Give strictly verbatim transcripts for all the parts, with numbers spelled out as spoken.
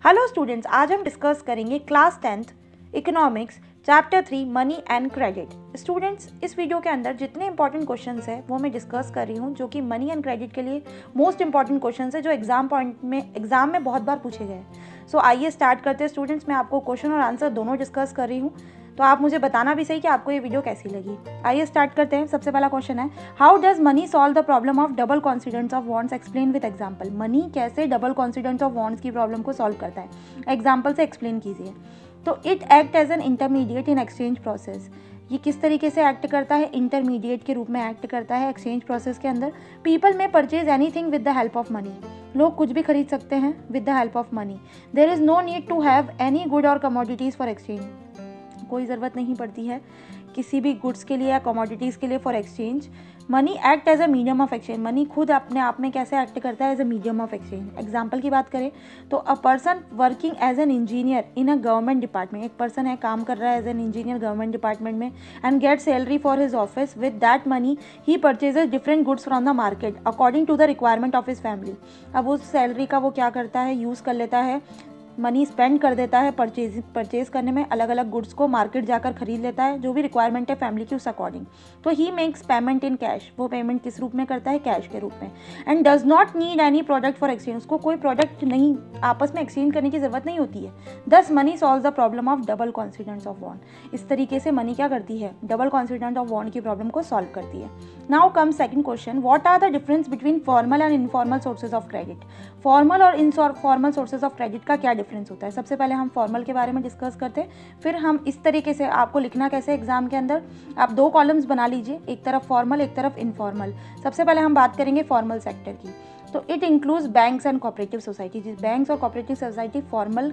Hello students, आज हम discuss करेंगे class tenth economics chapter three money and credit. Students, इस वीडियो के अंदर जितने इंपॉर्टेंट क्वेश्चंस हैं वो मैं डिस्कस कर रही हूँ, जो कि मनी एंड क्रेडिट के लिए मोस्ट इंपॉर्टेंट क्वेश्चंस है, जो एग्जाम पॉइंट में एग्जाम में बहुत बार पूछे गए। सो so, आइए स्टार्ट करते हैं स्टूडेंट्स। मैं आपको क्वेश्चन और आंसर दोनों डिस्कस कर रही हूँ, तो आप मुझे बताना भी सही कि आपको ये वीडियो कैसी लगी। आइए स्टार्ट करते हैं। सबसे पहला क्वेश्चन है, how does money solve the problem of double coincidence of wants, explain with example. Money कैसे डबल कॉन्सिडेंस ऑफ वॉन्ट्स की प्रॉब्लम को सॉल्व करता है, एग्जाम्पल से एक्सप्लेन कीजिए। तो it act as an intermediate in exchange process. ये किस तरीके से एक्ट करता है? इंटरमीडिएट के रूप में एक्ट करता है एक्सचेंज प्रोसेस के अंदर। People may purchase anything with the help of money. लोग कुछ भी खरीद सकते हैं with the help of money. There is no need to have any good और कमोडिटीज फॉर एक्सचेंज। कोई ज़रूरत नहीं पड़ती है किसी भी गुड्स के लिए या कमोडिटीज़ के लिए for exchange. Money act as a medium of exchange. Money खुद अपने आप में कैसे एक्ट करता है? As a medium of exchange. Example की बात करें तो a person working as an engineer in a government department. एक पर्सन है, काम कर रहा है as an engineer government department में, and get salary for his office. With that money he purchases different goods from the market according to the requirement of his family. अब उस salary का वो क्या करता है? यूज़ कर लेता है, मनी स्पेंड कर देता है परचेज परचेज करने में। अलग अलग गुड्स को मार्केट जाकर खरीद लेता है, जो भी रिक्वायरमेंट है फैमिली की उस अकॉर्डिंग। तो he makes payment in cash. वो पेमेंट किस रूप में करता है? कैश के रूप में। And does not need any product for exchange. उसको कोई प्रोडक्ट नहीं, आपस में एक्सचेंज करने की जरूरत नहीं होती है। Thus money solve the problem of double coincidence of want. इस तरीके से मनी क्या करती है? डबल कॉन्सिडेंस ऑफ वॉन्ट की प्रॉब्लम को सॉल्व करती है। Now come second question, what are the difference between formal and informal sources of credit. Formal और इनफॉर्मल सोर्सेज ऑफ क्रेडिट का क्या डिफरेंस होता है? सबसे पहले हम फॉर्मल के बारे में डिस्कस करते हैं, फिर हम इस तरीके से आपको लिखना कैसे एग्जाम के अंदर। आप दो कॉलम्स बना लीजिए, एक तरफ फॉर्मल एक तरफ इनफॉर्मल। सबसे पहले हम बात करेंगे फॉर्मल सेक्टर की। तो it includes banks and cooperative society. Banks और cooperative society formal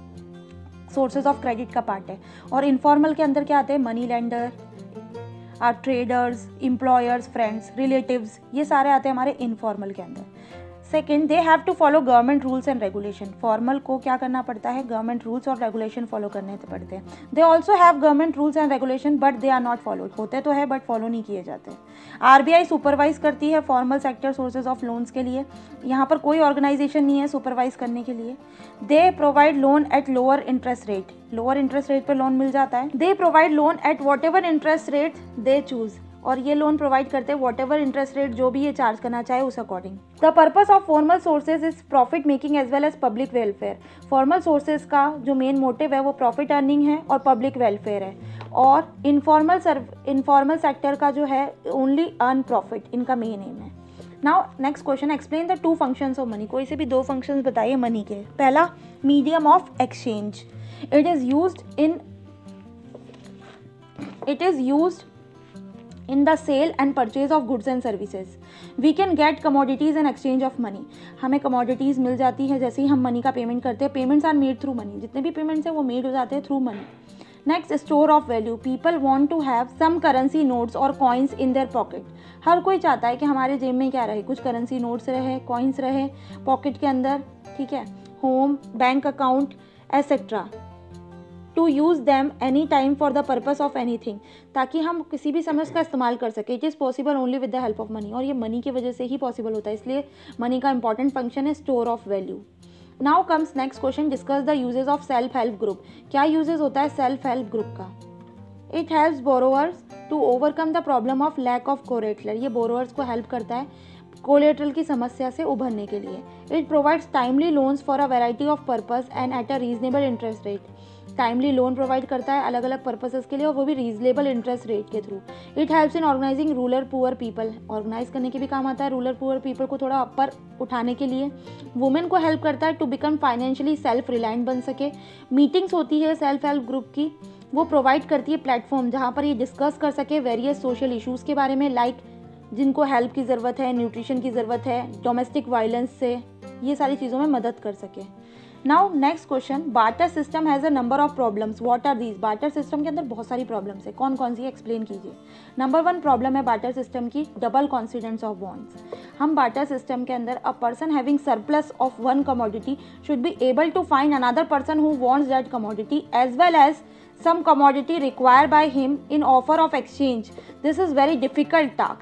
sources of credit का पार्ट है। और इनफॉर्मल के अंदर क्या आते हैं? Money lender, or traders, employers, friends, relatives, ये सारे आते हैं हमारे इनफॉर्मल के अंदर। Second, they have to follow government rules and regulation. Formal को क्या करना पड़ता है? गवर्नमेंट रूल्स और रेगुलेशन फॉलो करने पड़ते हैं। They also have government rules and regulation but they are not followed. होते तो है बट फॉलो नहीं किए जाते। आरबीआई सुपरवाइज करती है formal sector sources of loans के लिए। यहाँ पर कोई ऑर्गेनाइजेशन नहीं है सुपरवाइज करने के लिए। They provide loan at lower interest rate. Lower interest rate पर लोन मिल जाता है। They provide loan at whatever interest rate they choose. और ये लोन प्रोवाइड करते हैं वॉट एवर इंटरेस्ट रेट जो भी ये चार्ज करना चाहे उस according. The purpose of formal sources is profit making as well as public welfare. Formal sources का जो मेन मोटिव है वो प्रॉफिट अर्निंग है और पब्लिक वेलफेयर है। और इनफॉर्मल इनफॉर्मल सेक्टर का जो है ओनली अर्न प्रॉफिट, इनका मेन एम है। Now next question, explain the two functions of money. कोई से भी दो फंक्शंस बताइए मनी के। पहला, medium of exchange. It is used in it is used in the sale and purchase of goods and services. We can get commodities and exchange of money. हमें commodities मिल जाती है जैसे ही हम मनी का पेमेंट करते हैं। Payments are made through money. जितने भी पेमेंट्स हैं वो मेड हो जाते हैं through money. Next, store of value. People want to have some currency notes और कॉइन्स इन देयर पॉकेट। हर कोई चाहता है कि हमारे जेब में क्या रहे? कुछ करेंसी नोट्स रहे, कॉइन्स रहे पॉकेट के अंदर, ठीक है, home, bank account etcetera. To use them any time for the purpose of anything, ताकि हम किसी भी समय उसका इस्तेमाल कर सकें। It is possible only with the help of money. और ये मनी की वजह से ही पॉसिबल होता है, इसलिए मनी का इंपॉर्टेंट फंक्शन है store of value. Now comes next question, discuss the usages of self help group. क्या यूजेज होता है सेल्फ हेल्प ग्रुप का? It helps borrowers to overcome the problem of lack of collateral. ये borrowers को help करता है collateral की समस्या से उभरने के लिए। It provides timely loans for a variety of purpose and at a reasonable interest rate. Timely loan provide करता है अलग अलग पर्पसेस के लिए, और वो भी रीजनेबल इंटरेस्ट रेट के through. It helps in organizing rural poor people. Organize करने के भी काम आता है रूरल पुअर पीपल को थोड़ा अपर उठाने के लिए। वुमेन को हेल्प करता है to become financially self reliant बन सके। मीटिंग्स होती है सेल्फ हेल्प ग्रुप की, वो प्रोवाइड करती है प्लेटफॉर्म जहाँ पर ये डिस्कस कर सके वेरियस सोशल इशूज़ के बारे में, लाइक जिनको हेल्प की ज़रूरत है, न्यूट्रिशन की ज़रूरत है, डोमेस्टिक वायलेंस से, ये सारी चीज़ों में मदद कर सके। Now next question, barter system has a number of problems, what are these. Barter system के अंदर बहुत सारी प्रॉब्लम्स है, कौन कौन सी एक्सप्लेन कीजिए। नंबर वन प्रॉब्लम है बार्टर सिस्टम की, डबल कॉन्सिडेंस ऑफ वॉन्ट्स। हम बार्टर सिस्टम के अंदर a person having surplus of one commodity should be able to find another person who wants that commodity as well as some commodity required by him in offer of exchange. This is very difficult task.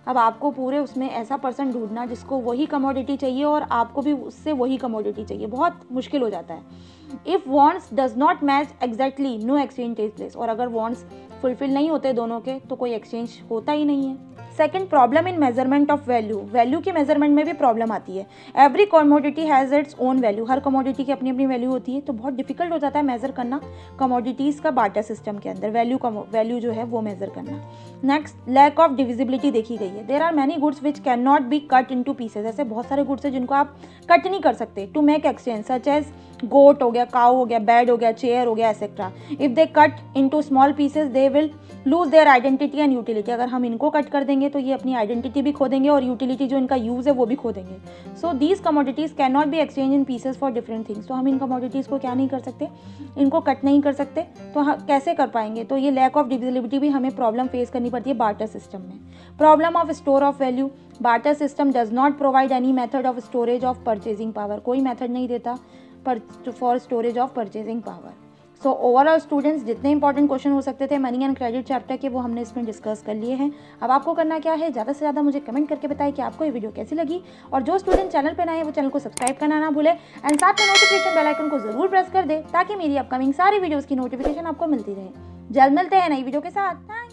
अब आपको पूरे उसमें ऐसा person ढूंढना जिसको वही commodity चाहिए और आपको भी उससे वही कमोडिटी चाहिए, बहुत मुश्किल हो जाता है। If wants does not match exactly no exchange take place, और अगर वॉन्ट्स फुलफिल नहीं होते दोनों के तो कोई एक्सचेंज होता ही नहीं है। Second, problem in measurement of value, value की मेजरमेंट में भी प्रॉब्लम आती है। Every commodity has its own value, हर कमोडिटी की अपनी अपनी वैल्यू होती है, तो बहुत डिफिकल्ट हो जाता है मेजर करना कमोडिटीज़ का बार्टर सिस्टम के अंदर वैल्यू का वैल्यू जो है वो मेजर करना। नेक्स्ट, लैक ऑफ डिविजिबिलिटी देखी गई है। There are many goods which can not be cut into pieces, ऐसे बहुत सारे गुड्स हैं जिनको आप कट नहीं कर सकते। To make exchange such as goat हो गया, काउ हो गया, बेड हो गया, चेयर हो गया, etcetera. If they cut into small pieces they will lose their identity and utility, अगर हम इनको कट कर देंगे तो ये अपनी आइडेंटिटी भी खो देंगे और यूटिलिटी जो इनका यूज़ है वो भी खो देंगे। So these commodities can not be exchange in pieces for different things, तो हम इन कमोडिटीज़ को क्या नहीं कर सकते, इनको कट नहीं कर सकते, तो हम कैसे कर पाएंगे। तो ये लैक ऑफ डिविजिबिलिटी भी हमें प्रॉब्लम फेस करनी पड़ती है बार्टर सिस्टम में। Problem of store of value, barter system does not provide any method of storage of purchasing power, कोई मेथड नहीं देता for storage of purchasing power. So overall students, जितने इंपॉर्टेंट क्वेश्चन हो सकते थे मनी एंड क्रेडिट चैप्टर के वो हमने इसमें डिस्कस कर लिए हैं। अब आपको करना क्या है, ज़्यादा से ज़्यादा मुझे कमेंट करके बताएं कि आपको ये वीडियो कैसी लगी, और जो स्टूडेंट चैनल पर नए हैं वो चैनल को सब्सक्राइब करना ना भूले एंड साथ में नोटिफिकेशन बेल आइकन को जरूर प्रेस कर दे ताकि मेरी अपकमिंग सारी वीडियोज़ की नोटिफिकेशन आपको मिलती रहे। जल्द मिलते हैं नई वीडियो के साथ।